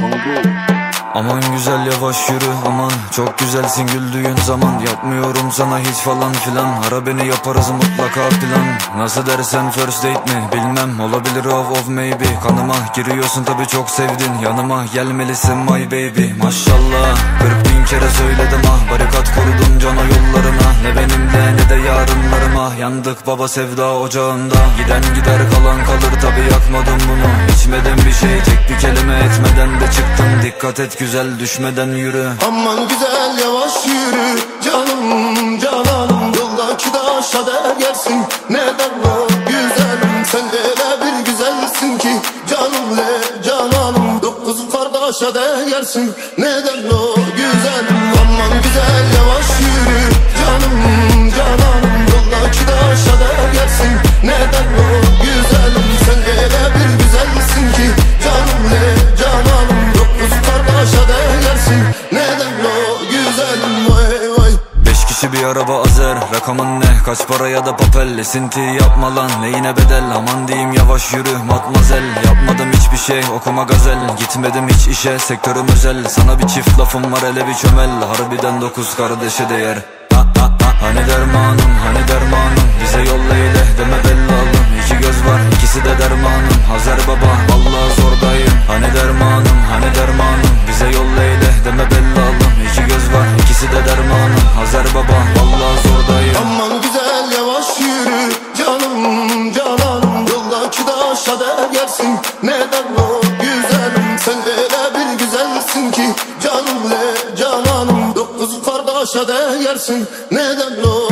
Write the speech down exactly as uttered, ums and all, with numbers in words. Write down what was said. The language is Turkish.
Aman güzel yavaş yürü aman, çok güzelsin güldüğün zaman. Yapmıyorum sana hiç falan filan, ara beni yaparız mutlaka plan. Nasıl dersen first date mi bilmem, olabilir of of maybe. Kanıma giriyorsun tabi çok sevdin, yanıma gelmelisin my baby. Maşallah kırk bin kere söyledim ah, barikat kurdum cana yollarına. Ne benimle ne de yarınlarıma, yandık baba sevda ocağında. Giden gider kalan kalır tabi, yakmadım bunu. İçmeden bir şey, tek bir kelime etmeden de çıktım. Dikkat et güzel düşmeden yürü. Aman güzel yavaş yürü canım cananım, yoldaki taşa değersin. Neden o güzelim, sen öyle bir güzelsin ki canım le cananım, dokuz kardeşe değersin. Neden o güzelim, aman güzel yavaş yürü canım cananım, yoldaki taşa değersin. Neden o güzelim, sen öyle bir güzelsin ki canım le cananım, dokuz kardeşe değersin. Neden o güzelim vay vay. Beş kişi bir araba azer, rakamın ne kaç para ya da papel. Esinti yapma lan neyine bedel, aman diyeyim yavaş yürü matmazel. Yapmadım hiçbir şey okuma gazel, gitmedim hiç işe sektörüm özel. Sana bir çift lafım var hele bir çömel, harbiden dokuz kardeşe değer. Ha, ha, ha. Hani dermanım hani dermanım, bize yolla ile deme bellalım. İki göz var ikisi de dermanım, Hazer baba vallahi zordayım. Hani dermanım hani dermanım, bize yolla ile deme bellalım. İki göz var ikisi de dermanım, Hazer baba vallahi zordayım. Aman güzel yavaş yürü canım cananım, yoldaki taşa değersin. Neden o güzelim, sen öyle bir güzelsin ki canım le cananım, dokuz kardeşe değersin. Neden o